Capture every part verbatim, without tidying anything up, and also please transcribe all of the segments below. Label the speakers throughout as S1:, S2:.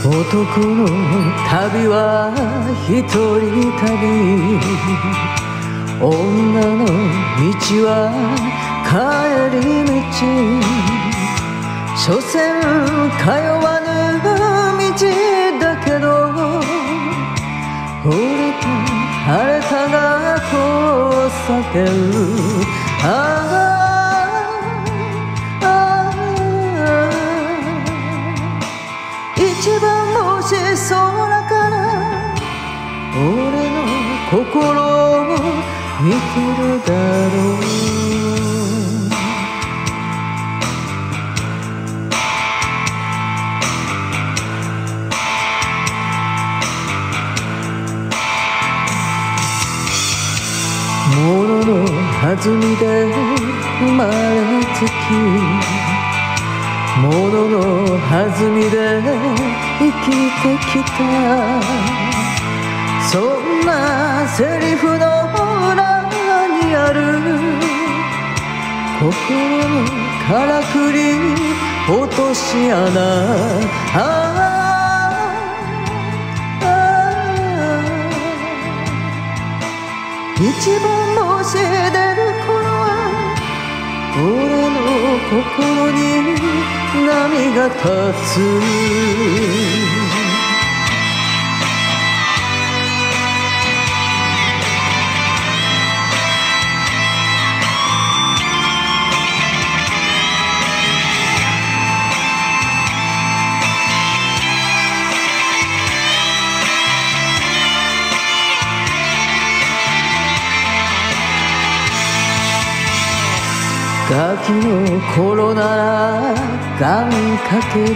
S1: 男の旅は一人旅、女の道は帰り道。所詮通わぬ道だけど、降りた晴れたが交差点。ああ一番星空から俺の心を見てるだろう。物の弾みで生まれつき、物の弾みで生きてきた。そんなセリフの裏にある心のからくり落とし穴。ああ一番星出る頃は俺の心に波が立つ。ガキの頃なら願かける、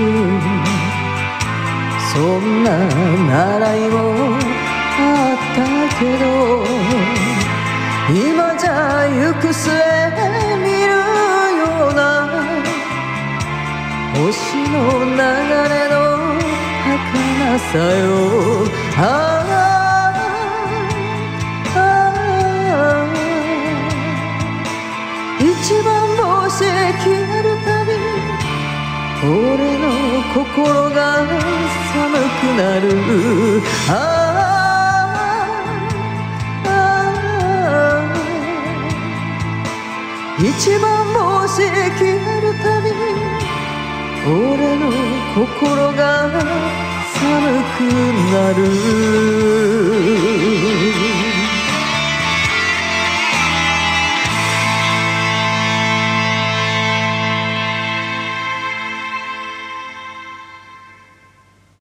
S1: そんな習いもあったけど、今じゃ行く末見るような星の流れの儚さよ。ああ一番星消えるたび俺の心が寒くなる。ああ一番星消えるたび俺の心が寒くなる。